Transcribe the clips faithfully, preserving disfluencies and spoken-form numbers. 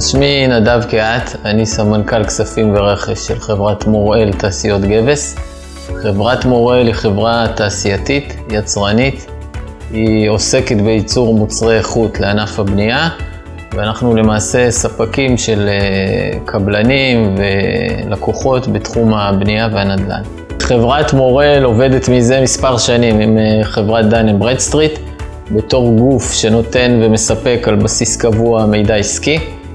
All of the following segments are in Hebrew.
שמי נדב קהת, אני סמנכ"ל כספים ורכש של חברת מוראל תעשיות גבס. חברת מוראל היא חברה תעשייתית, יצרנית. היא עוסקת בייצור מוצרי איכות לענף הבנייה, ואנחנו למעשה ספקים של קבלנים ולקוחות בתחום הבנייה והנדל"ן. חברת מוראל עובדת מזה מספר שנים עם חברת דן אנד ברדסטריט, בתור גוף שנותן ומספק על בסיס קבוע מידע עסקי.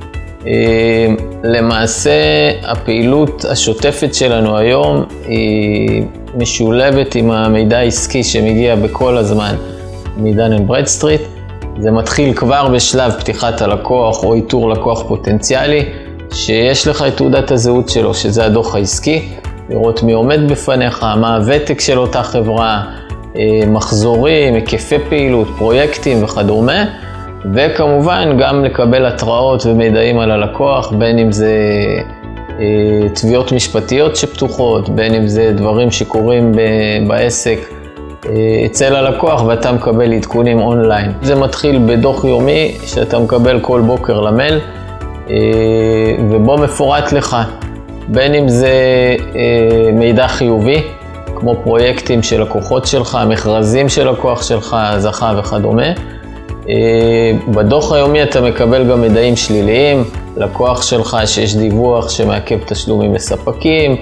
למעשה הפעילות השוטפת שלנו היום היא משולבת עם המידע העסקי שמגיע בכל הזמן מדן אנד ברדסטריט. זה מתחיל כבר בשלב פתיחת הלקוח או איתור לקוח פוטנציאלי, שיש לך את תעודת הזהות שלו, שזה הדוח העסקי, לראות מי עומד בפניך, מה הוותק של אותה חברה, מחזורים, היקפי פעילות, פרויקטים וכדומה, וכמובן גם לקבל התראות ומידעים על הלקוח, בין אם זה תביעות משפטיות שפתוחות, בין אם זה דברים שקורים בעסק אצל הלקוח ואתה מקבל עדכונים אונליין. זה מתחיל בדוח יומי שאתה מקבל כל בוקר למייל, ובו מפורט לך בין אם זה מידע חיובי, כמו פרויקטים של לקוחות שלך, מכרזים של לקוח שלך, זכה וכדומה. בדוח היומי אתה מקבל גם מידעים שליליים, לקוח שלך שיש דיווח שמעכב תשלומים לספקים,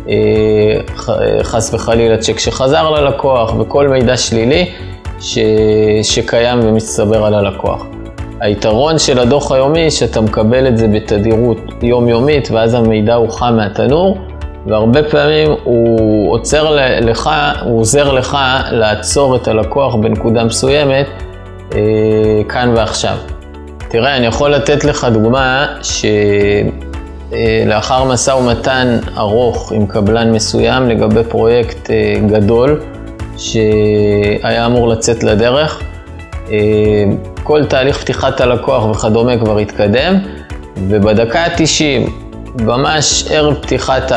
חס וחלילה צ'ק שחזר ללקוח, וכל מידע שלילי ש... שקיים ומצטבר על הלקוח. היתרון של הדוח היומי שאתה מקבל את זה בתדירות יומיומית, ואז המידע הוא חם מהתנור, והרבה פעמים הוא עוצר לך, הוא עוזר לך לעצור את הלקוח בנקודה מסוימת, אה, כאן ועכשיו. תראה, אני יכול לתת לך דוגמה שלאחר משא ומתן ארוך עם קבלן מסוים לגבי פרויקט אה, גדול שהיה אמור לצאת לדרך, אה, כל תהליך פתיחת הלקוח וכדומה כבר התקדם, ובדקה ה-תשעים, ממש ערב פתיחת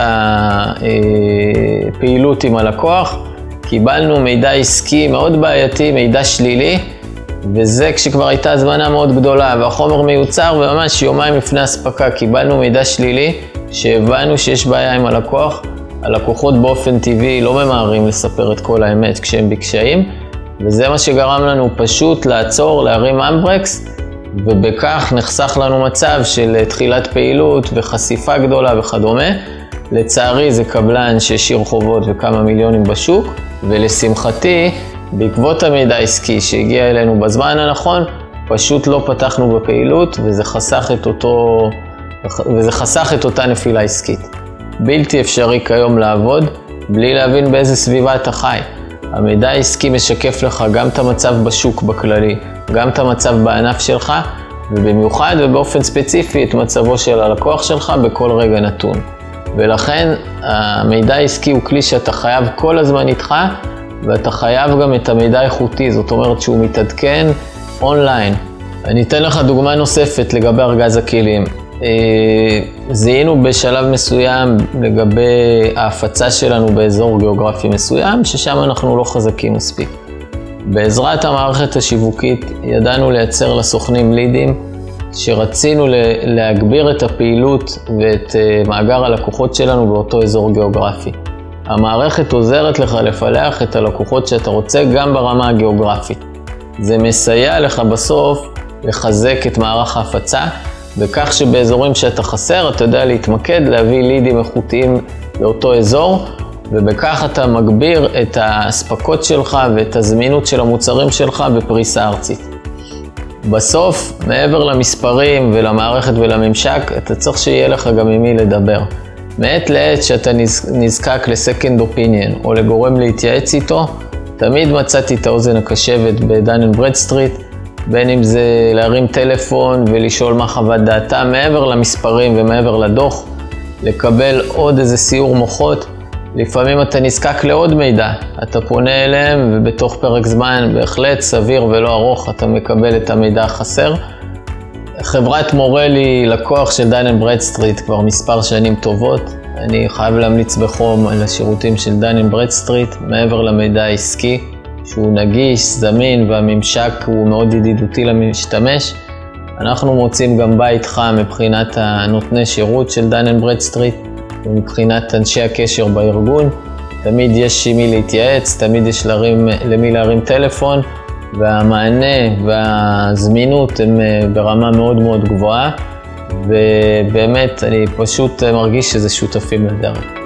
הפעילות עם הלקוח, קיבלנו מידע עסקי מאוד בעייתי, מידע שלילי, וזה כשכבר הייתה הזמנה מאוד גדולה והחומר מיוצר, וממש יומיים לפני הספקה קיבלנו מידע שלילי, שהבנו שיש בעיה עם הלקוח. הלקוחות באופן טבעי לא ממהרים לספר את כל האמת כשהם בקשיים, וזה מה שגרם לנו פשוט לעצור, להרים אמברקס, ובכך נחסך לנו מצב של תחילת פעילות וחשיפה גדולה וכדומה. לצערי זה קבלן שהשאיר חובות וכמה מיליונים בשוק, ולשמחתי בעקבות המידע העסקי שהגיע אלינו בזמן הנכון, פשוט לא פתחנו בפעילות, וזה חסך את אותו, וזה חסך את אותה נפילה עסקית. בלתי אפשרי כיום לעבוד בלי להבין באיזה סביבה אתה חי. המידע העסקי משקף לך גם את המצב בשוק בכללי, גם את המצב בענף שלך, ובמיוחד ובאופן ספציפי את מצבו של הלקוח שלך בכל רגע נתון. ולכן המידע העסקי הוא כלי שאתה חייב כל הזמן איתך, ואתה חייב גם את המידע האיכותי, זאת אומרת שהוא מתעדכן אונליין. אני אתן לך דוגמה נוספת לגבי ארגז הכלים. זיהינו בשלב מסוים לגבי ההפצה שלנו באזור גיאוגרפי מסוים, ששם אנחנו לא חזקים מספיק. בעזרת המערכת השיווקית ידענו לייצר לסוכנים לידים, שרצינו להגביר את הפעילות ואת מאגר הלקוחות שלנו באותו אזור גיאוגרפי. המערכת עוזרת לך לפלח את הלקוחות שאתה רוצה גם ברמה הגיאוגרפית. זה מסייע לך בסוף לחזק את מערך ההפצה, וכך שבאזורים שאתה חסר אתה יודע להתמקד, להביא לידים איכותיים לאותו אזור, ובכך אתה מגביר את הספקות שלך ואת הזמינות של המוצרים שלך בפריסה ארצית. בסוף, מעבר למספרים ולמערכת ולממשק, אתה צריך שיהיה לך גם עם מי לדבר. מעת לעת שאתה נזקק לסקנד אופיניון או לגורם להתייעץ איתו, תמיד מצאתי את האוזן הקשבת בדן אנד ברדסטריט, בין אם זה להרים טלפון ולשאול מה חוות דעתה, מעבר למספרים ומעבר לדוח, לקבל עוד איזה סיור מוחות. לפעמים אתה נזקק לעוד מידע, אתה פונה אליהם ובתוך פרק זמן בהחלט סביר ולא ארוך אתה מקבל את המידע החסר. חברת מוראל היא לקוח של דן אנד ברדסטריט כבר מספר שנים טובות. אני חייב להמליץ בחום על השירותים של דן אנד ברדסטריט, מעבר למידע העסקי שהוא נגיש, זמין, והממשק הוא מאוד ידידותי למשתמש. אנחנו מוצאים גם בית חם מבחינת הנותני שירות של דן אנד ברדסטריט, ומבחינת אנשי הקשר בארגון. תמיד יש עם מי להתייעץ, תמיד יש להרים, למי להרים טלפון, והמענה והזמינות הם ברמה מאוד מאוד גבוהה, ובאמת אני פשוט מרגיש שזה שותפים לדרך.